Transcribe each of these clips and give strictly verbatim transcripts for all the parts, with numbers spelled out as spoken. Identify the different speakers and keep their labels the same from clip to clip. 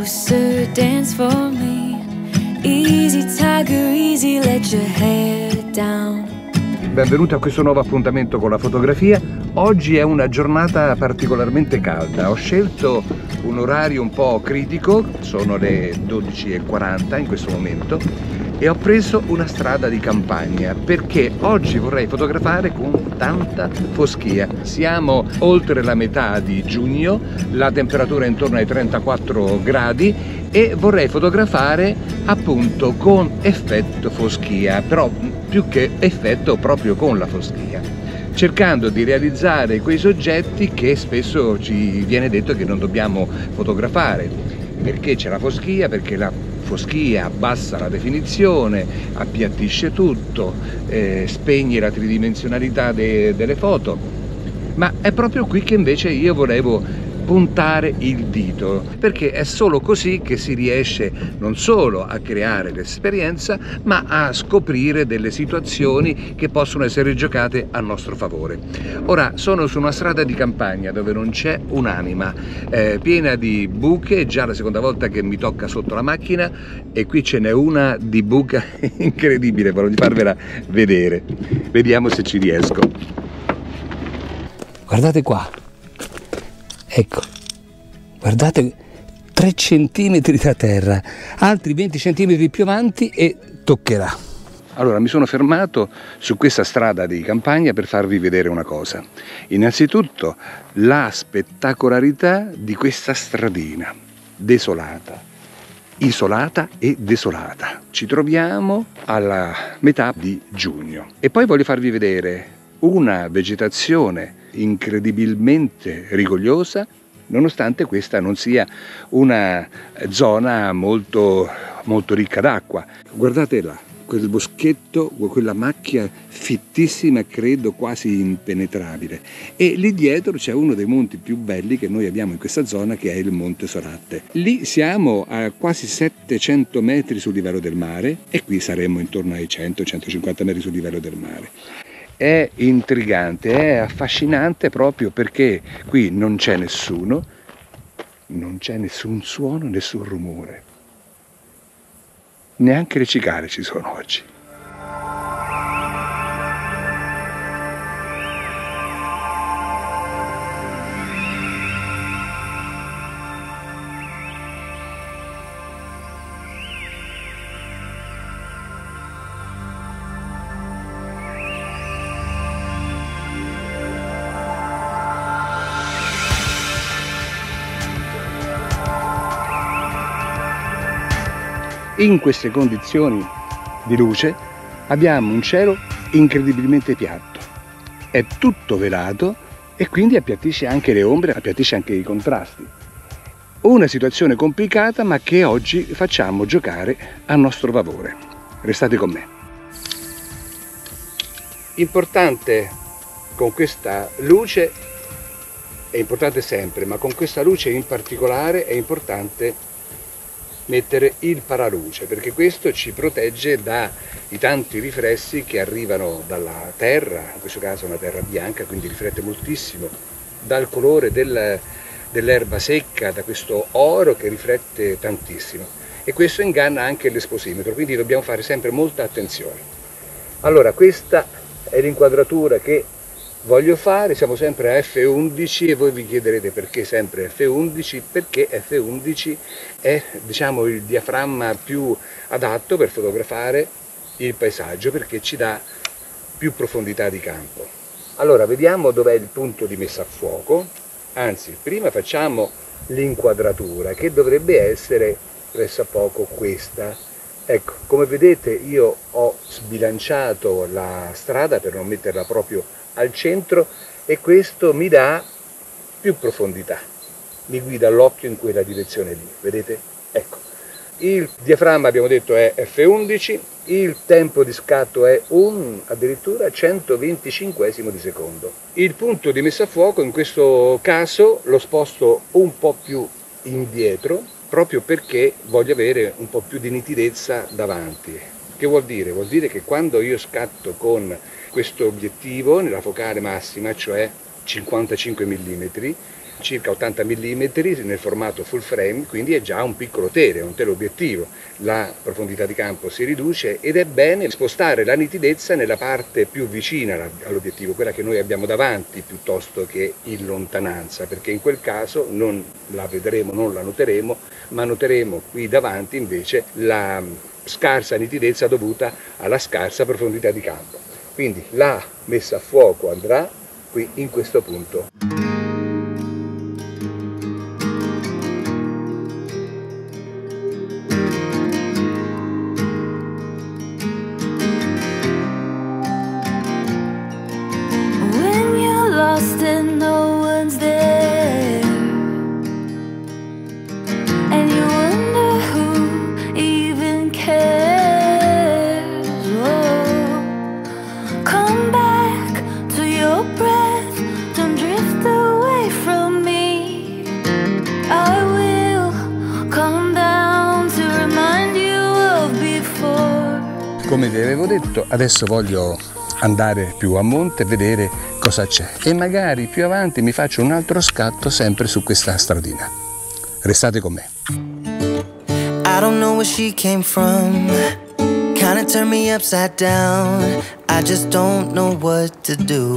Speaker 1: closer, dance for me. Easy tiger, easy, let your hair down.
Speaker 2: Benvenuto a questo nuovo appuntamento con la fotografia. Oggi è una giornata particolarmente calda. Ho scelto un orario un po' critico, sono le dodici e quaranta in questo momento, e ho preso una strada di campagna perché oggi vorrei fotografare con tanta foschia. Siamo oltre la metà di giugno, la temperatura è intorno ai trentaquattro gradi e vorrei fotografare appunto con effetto foschia, però più che effetto proprio con la foschia, cercando di realizzare quei soggetti che spesso ci viene detto che non dobbiamo fotografare, perché c'è la foschia, perché la foschia abbassa la definizione, appiattisce tutto, eh, spegne la tridimensionalità de delle foto, ma è proprio qui che invece io volevo puntare il dito, perché è solo così che si riesce non solo a creare l'esperienza, ma a scoprire delle situazioni che possono essere giocate a nostro favore. Ora sono su una strada di campagna dove non c'è un'anima, eh, piena di buche, già la seconda volta che mi tocca sotto la macchina, e qui ce n'è una di buca incredibile, voglio farvela vedere, vediamo se ci riesco. Guardate qua. Ecco, guardate, tre centimetri da terra, altri venti centimetri più avanti e toccherà. Allora, mi sono fermato su questa strada di campagna per farvi vedere una cosa. Innanzitutto, la spettacolarità di questa stradina, desolata, isolata e desolata. Ci troviamo alla metà di giugno. E poi voglio farvi vedere una vegetazione incredibilmente rigogliosa, nonostante questa non sia una zona molto, molto ricca d'acqua. Guardate là, quel boschetto, quella macchia fittissima, credo quasi impenetrabile, e lì dietro c'è uno dei monti più belli che noi abbiamo in questa zona, che è il Monte Soracte. Lì siamo a quasi settecento metri sul livello del mare e qui saremmo intorno ai cento centocinquanta metri sul livello del mare. È intrigante, è affascinante proprio perché qui non c'è nessuno, non c'è nessun suono, nessun rumore. Neanche le cicale ci sono oggi. In queste condizioni di luce abbiamo un cielo incredibilmente piatto, è tutto velato e quindi appiattisce anche le ombre, appiattisce anche i contrasti. Una situazione complicata ma che oggi facciamo giocare a nostro favore. Restate con me. Importante con questa luce, è importante sempre, ma con questa luce in particolare è importante mettere il paraluce, perché questo ci protegge dai tanti riflessi che arrivano dalla terra, in questo caso una terra bianca, quindi riflette moltissimo, dal colore del, dell'erba secca, da questo oro che riflette tantissimo, e questo inganna anche l'esposimetro, quindi dobbiamo fare sempre molta attenzione. Allora, questa è l'inquadratura che voglio fare, siamo sempre a effe undici e voi vi chiederete perché sempre effe undici, perché effe undici è, diciamo, il diaframma più adatto per fotografare il paesaggio, perché ci dà più profondità di campo. Allora, vediamo dov'è il punto di messa a fuoco, anzi prima facciamo l'inquadratura che dovrebbe essere pressappoco questa. Ecco, come vedete io ho sbilanciato la strada per non metterla proprio al centro e questo mi dà più profondità, mi guida l'occhio in quella direzione lì, vedete? Ecco, il diaframma abbiamo detto è effe undici, il tempo di scatto è un addirittura centoventicinquesimo di secondo. Il punto di messa a fuoco in questo caso lo sposto un po' più indietro, proprio perché voglio avere un po' più di nitidezza davanti. Che vuol dire? Vuol dire che quando io scatto con questo obiettivo nella focale massima, cioè cinquantacinque millimetri, circa ottanta millimetri nel formato full frame, quindi è già un piccolo tele, un teleobiettivo. La profondità di campo si riduce ed è bene spostare la nitidezza nella parte più vicina all'obiettivo, quella che noi abbiamo davanti, piuttosto che in lontananza, perché in quel caso non la vedremo, non la noteremo, ma noteremo qui davanti invece la scarsa nitidezza dovuta alla scarsa profondità di campo. Quindi la messa a fuoco andrà qui in questo punto.
Speaker 1: When you're lost and no one's there, and you wonder who even cares. Oh, come back to your breath, don't drift away from me. I will come down to remind you of before.
Speaker 2: Come vi avevo detto, adesso voglio andare più a monte e vedere cosa c'è e magari più avanti mi faccio un altro scatto sempre su questa stradina. Restate con me.
Speaker 3: I don't know where she came from, kinda turned me upside down. I just don't know what to do.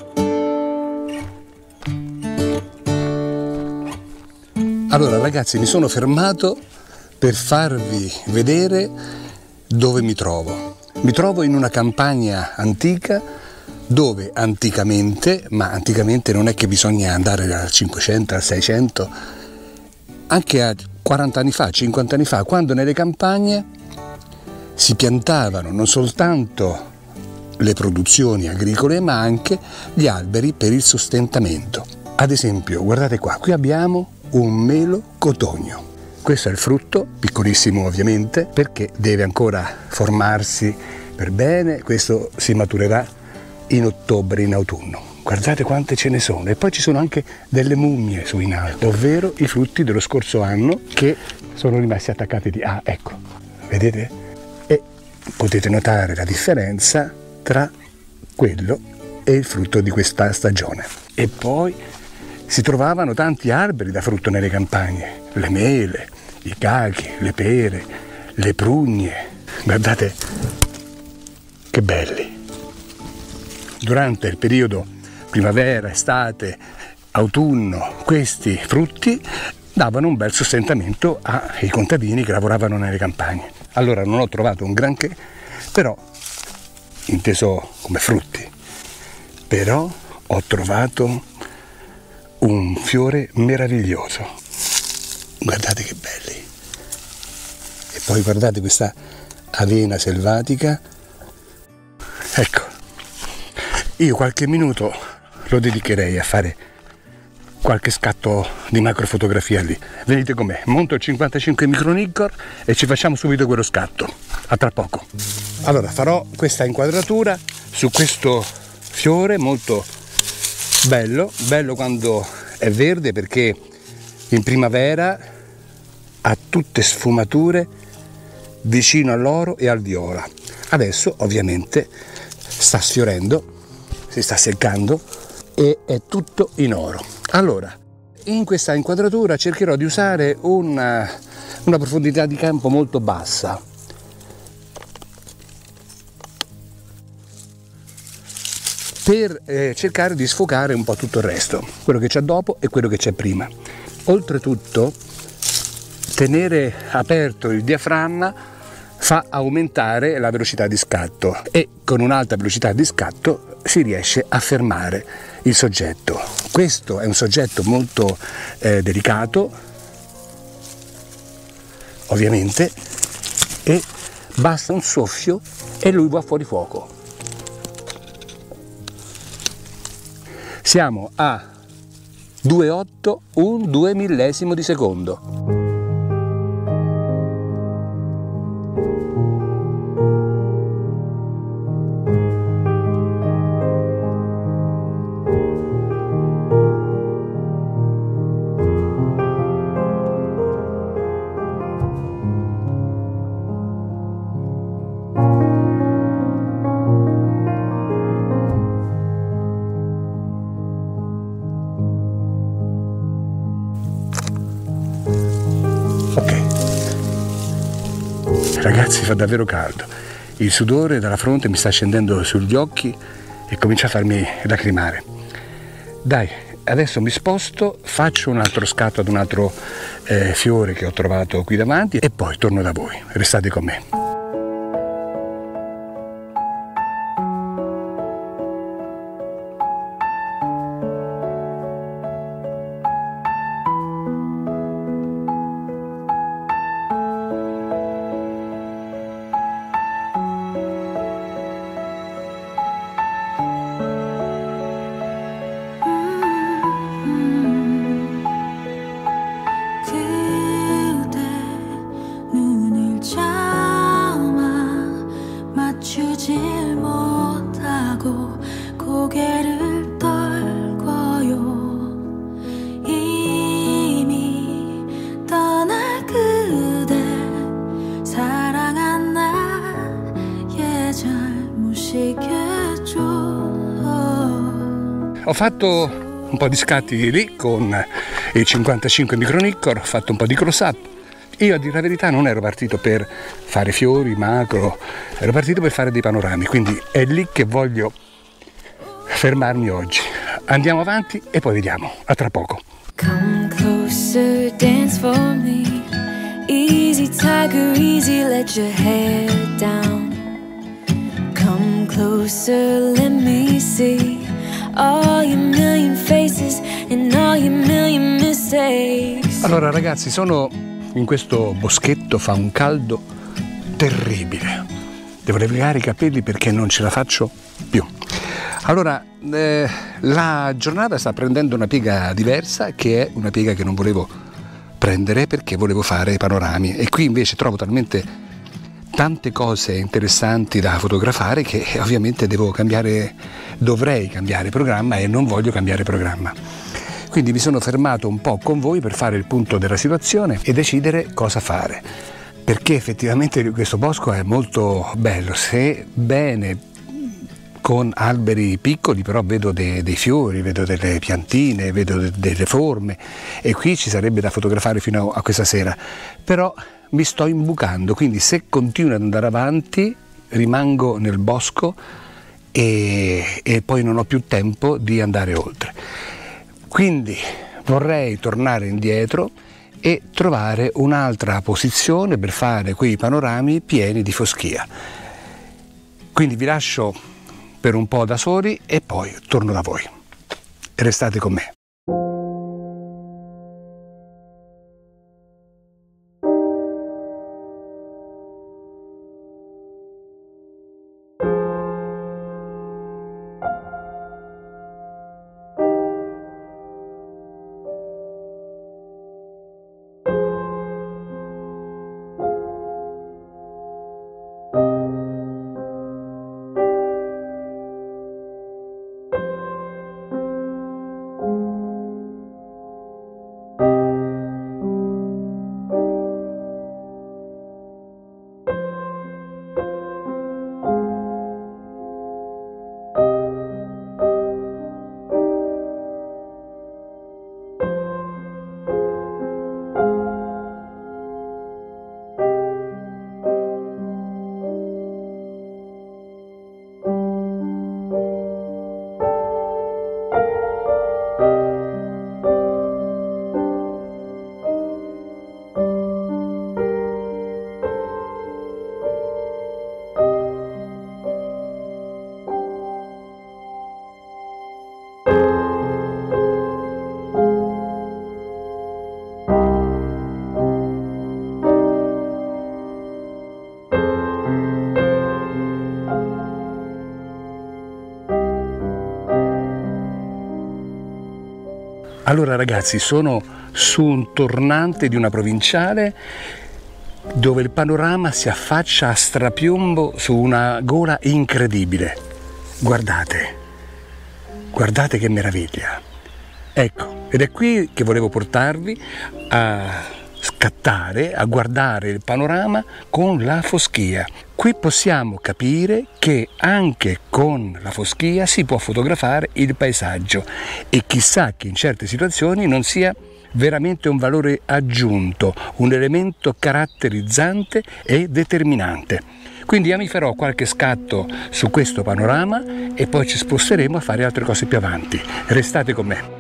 Speaker 2: Allora ragazzi, mi sono fermato per farvi vedere dove mi trovo. Mi trovo in una campagna antica dove anticamente, ma anticamente non è che bisogna andare dal cinquecento al seicento, anche a quaranta anni fa, cinquanta anni fa, quando nelle campagne si piantavano non soltanto le produzioni agricole ma anche gli alberi per il sostentamento. Ad esempio, guardate qua, qui abbiamo un melo cotogno. Questo è il frutto, piccolissimo ovviamente, perché deve ancora formarsi per bene. Questo si maturerà in ottobre, in autunno. Guardate quante ce ne sono. E poi ci sono anche delle mummie su in alto, ovvero i frutti dello scorso anno che sono rimasti attaccati di... Ah, ecco, vedete? E potete notare la differenza tra quello e il frutto di questa stagione. E poi si trovavano tanti alberi da frutto nelle campagne, le mele, i cachi, le pere, le prugne. Guardate che belli. Durante il periodo primavera, estate, autunno, questi frutti davano un bel sostentamento ai contadini che lavoravano nelle campagne. Allora non ho trovato un granché, però, inteso come frutti, però ho trovato un fiore meraviglioso. Guardate che belli. E poi guardate questa avena selvatica. Ecco, io qualche minuto lo dedicherei a fare qualche scatto di macrofotografia lì. Venite con me, monto il cinquantacinque micro Nikkor e ci facciamo subito quello scatto. A tra poco. Allora farò questa inquadratura su questo fiore molto bello, bello quando è verde, perché in primavera ha tutte sfumature vicino all'oro e al viola. Adesso ovviamente sta sfiorendo, si sta seccando e è tutto in oro. Allora, in questa inquadratura cercherò di usare una, una profondità di campo molto bassa. Per eh, cercare di sfocare un po' tutto il resto, quello che c'è dopo e quello che c'è prima. Oltretutto, tenere aperto il diaframma fa aumentare la velocità di scatto e con un'alta velocità di scatto si riesce a fermare il soggetto. Questo è un soggetto molto eh, delicato, ovviamente, e basta un soffio e lui va fuori fuoco. Siamo a due virgola otto, un due millesimo di secondo. ragazzi, fa davvero caldo. Il sudore dalla fronte mi sta scendendo sugli occhi e comincia a farmi lacrimare. Dai, adesso mi sposto, faccio un altro scatto ad un altro eh, fiore che ho trovato qui davanti e poi torno da voi. Restate con me. Ho fatto un po' di scatti lì con il cinquantacinque micro Nikkor, ho fatto un po' di close up. Io, a dire la verità, non ero partito per fare fiori, macro, ero partito per fare dei panorami, quindi è lì che voglio fermarmi oggi. Andiamo avanti e poi vediamo, a tra poco.
Speaker 1: Come closer, dance for me. Easy tiger, easy, let your hair down. Come closer, let me see all your million faces and all your million mistakes.
Speaker 2: Allora ragazzi, sono in questo boschetto, fa un caldo terribile. Devo levare i capelli perché non ce la faccio più. Allora, eh, la giornata sta prendendo una piega diversa, che è una piega che non volevo prendere perché volevo fare panorami, e qui invece trovo talmente tante cose interessanti da fotografare che ovviamente devo cambiare, dovrei cambiare programma e non voglio cambiare programma. Quindi mi sono fermato un po' con voi per fare il punto della situazione e decidere cosa fare, perché effettivamente questo bosco è molto bello, se bene con alberi piccoli, però vedo de, dei fiori, vedo delle piantine, vedo de, delle forme, e qui ci sarebbe da fotografare fino a, a questa sera, però mi sto imbucando, quindi se continuo ad andare avanti rimango nel bosco e, e poi non ho più tempo di andare oltre. Quindi vorrei tornare indietro e trovare un'altra posizione per fare quei panorami pieni di foschia. Quindi vi lascio per un po' da soli e poi torno da voi. Restate con me. Allora ragazzi, sono su un tornante di una provinciale dove il panorama si affaccia a strapiombo su una gola incredibile. Guardate, guardate che meraviglia. Ecco, ed è qui che volevo portarvi a scattare, a guardare il panorama con la foschia. Qui possiamo capire che anche con la foschia si può fotografare il paesaggio, e chissà che in certe situazioni non sia veramente un valore aggiunto, un elemento caratterizzante e determinante. Quindi io mi farò qualche scatto su questo panorama e poi ci sposteremo a fare altre cose più avanti. Restate con me.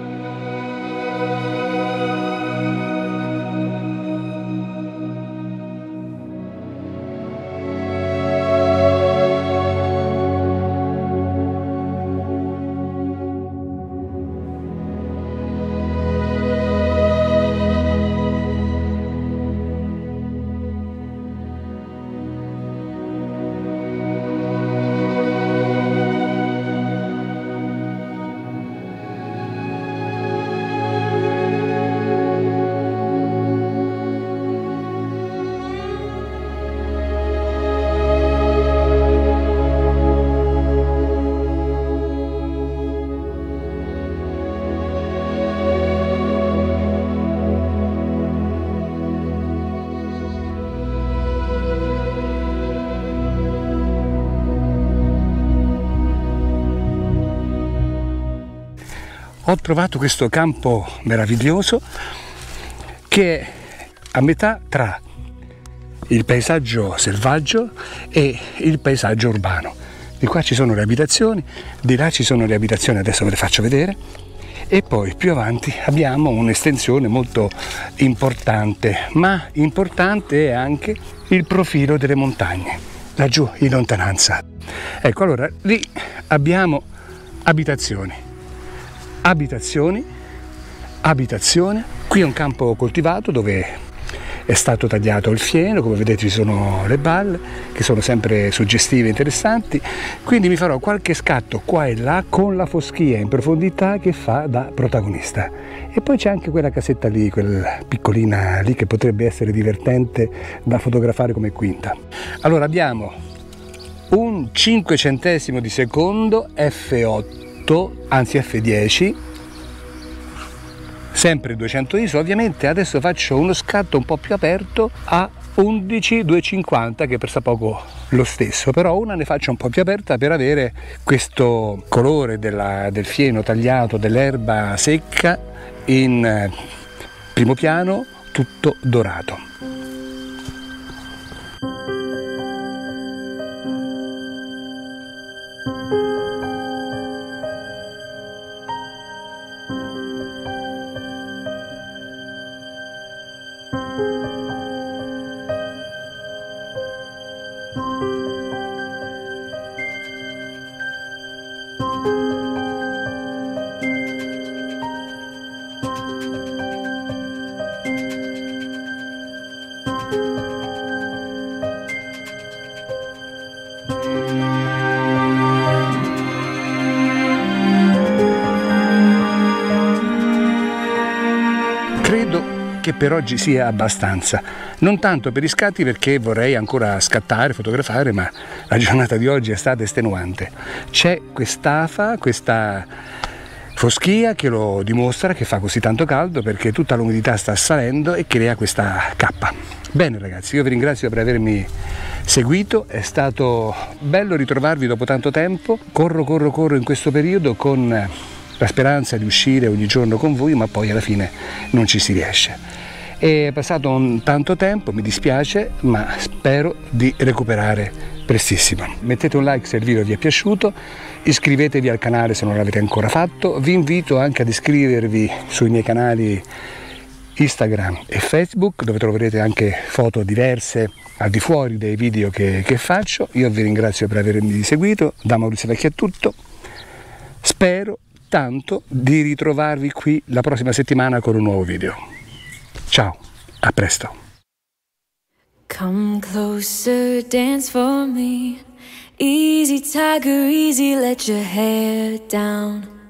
Speaker 2: Ho trovato questo campo meraviglioso che è a metà tra il paesaggio selvaggio e il paesaggio urbano. Di qua ci sono le abitazioni, di là ci sono le abitazioni, adesso ve le faccio vedere, e poi più avanti abbiamo un'estensione molto importante, ma importante è anche il profilo delle montagne, laggiù in lontananza. Ecco, allora lì abbiamo abitazioni. Abitazioni, abitazione, qui è un campo coltivato dove è stato tagliato il fieno, come vedete ci sono le balle che sono sempre suggestive e interessanti, quindi mi farò qualche scatto qua e là con la foschia in profondità che fa da protagonista. E poi c'è anche quella casetta lì, quella piccolina lì che potrebbe essere divertente da fotografare come quinta. Allora abbiamo un cinquecentesimo di secondo effe otto, anzi effe dieci, sempre duecento I S O. Ovviamente adesso faccio uno scatto un po' più aperto a undici duecentocinquanta, che per poco lo stesso, però una ne faccio un po' più aperta per avere questo colore della, del fieno tagliato, dell'erba secca in primo piano, tutto dorato. Che per oggi sia abbastanza, non tanto per i scatti perché vorrei ancora scattare, fotografare, ma la giornata di oggi è stata estenuante. C'è quest'afa, questa foschia che lo dimostra, che fa così tanto caldo perché tutta l'umidità sta salendo e crea questa cappa. Bene ragazzi, io vi ringrazio per avermi seguito, è stato bello ritrovarvi dopo tanto tempo. Corro, corro, corro in questo periodo con la speranza di uscire ogni giorno con voi, ma poi alla fine non ci si riesce. È passato un tanto tempo, mi dispiace, ma spero di recuperare prestissimo. Mettete un like se il video vi è piaciuto, iscrivetevi al canale se non l'avete ancora fatto, vi invito anche ad iscrivervi sui miei canali Instagram e Facebook, dove troverete anche foto diverse al di fuori dei video che, che faccio. Io vi ringrazio per avermi seguito, da Maurizio Vecchi è tutto, spero tanto di ritrovarvi qui la prossima settimana con un nuovo video. Ciao, a presto.
Speaker 1: Come closer, dance for me. Easy tiger, easy, let your hair down.